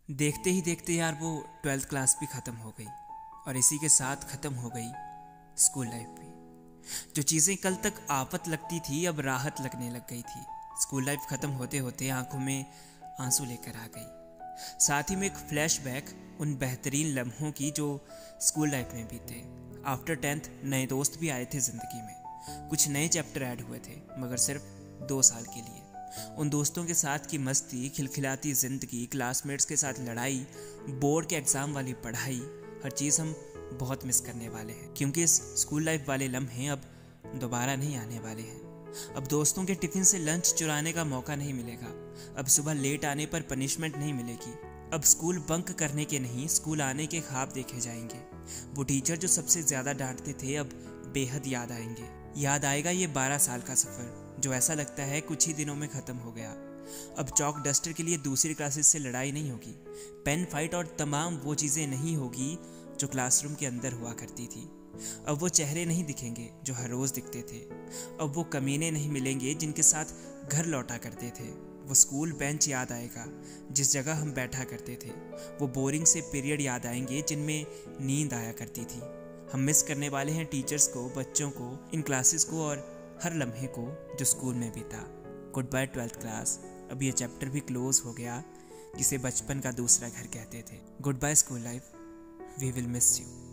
देखते ही देखते यार वो 12th क्लास भी ख़त्म हो गई और इसी के साथ ख़त्म हो गई स्कूल लाइफ भी। जो चीज़ें कल तक आफत लगती थी अब राहत लगने लग गई थी। स्कूल लाइफ ख़त्म होते होते आंखों में आंसू लेकर आ गई, साथ ही में एक फ्लैशबैक उन बेहतरीन लम्हों की जो स्कूल लाइफ में बीते। आफ्टर 10th नए दोस्त भी आए थे ज़िंदगी में, कुछ नए चैप्टर ऐड हुए थे, मगर सिर्फ 2 साल के लिए। उन दोस्तों के साथ की मस्ती, खिलखिलाती ज़िंदगी, क्लासमेट्स के साथ लड़ाई, बोर्ड के एग्ज़ाम वाली पढ़ाई, हर चीज़ हम बहुत मिस करने वाले हैं, क्योंकि इस स्कूल लाइफ वाले लम्हे अब दोबारा नहीं आने वाले हैं। अब दोस्तों के टिफ़िन से लंच चुराने का मौका नहीं मिलेगा। अब सुबह लेट आने पर पनिशमेंट नहीं मिलेगी। अब स्कूल बंक करने के नहीं, स्कूल आने के ख्वाब देखे जाएंगे। वो टीचर जो सबसे ज़्यादा डांटते थे अब बेहद याद आएंगे। याद आएगा ये 12 साल का सफ़र जो ऐसा लगता है कुछ ही दिनों में ख़त्म हो गया। अब चौक डस्टर के लिए दूसरी क्लासेस से लड़ाई नहीं होगी, पेन फाइट और तमाम वो चीज़ें नहीं होगी जो क्लासरूम के अंदर हुआ करती थी। अब वो चेहरे नहीं दिखेंगे जो हर रोज़ दिखते थे। अब वो कमीने नहीं मिलेंगे जिनके साथ घर लौटा करते थे। वो स्कूल बेंच याद आएगा जिस जगह हम बैठा करते थे। वो बोरिंग से पीरियड याद आएंगे जिनमें नींद आया करती थी। हम मिस करने वाले हैं टीचर्स को, बच्चों को, इन क्लासेस को और हर लम्हे को जो स्कूल में बीता। Goodbye 12th class. अब ये चैप्टर भी क्लोज हो गया जिसे बचपन का दूसरा घर कहते थे। Goodbye school life, we will miss you.